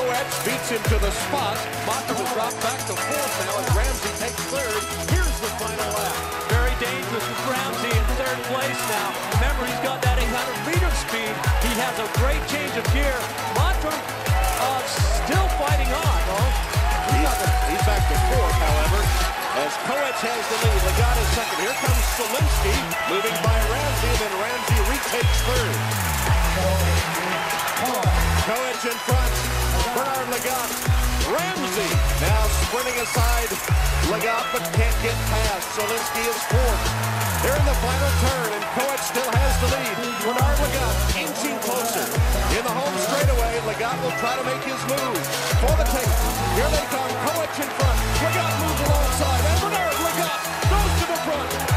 Koech beats him to the spot. Mottram has dropped back to fourth now as Ramsey takes third. Here's the final lap. Very dangerous with Ramsey in third place now. Remember, he's got that 800-meter speed. He has a great change of gear. Mottram still fighting on, though. He's back to fourth, however, as Koech has the lead. Lagat is second. Here comes Solinsky, moving by Ramsey, and then Ramsey retakes third. Koech in front. Bernard Lagat. Ramsey now sprinting aside Lagat, but can't get past. Solinsky is fourth. They're in the final turn, and Koech still has the lead. Bernard Lagat inching closer. In the home straightaway, Lagat will try to make his move for the tape. Here they come. Koech in front. Lagat moves alongside, and Bernard Lagat goes to the front.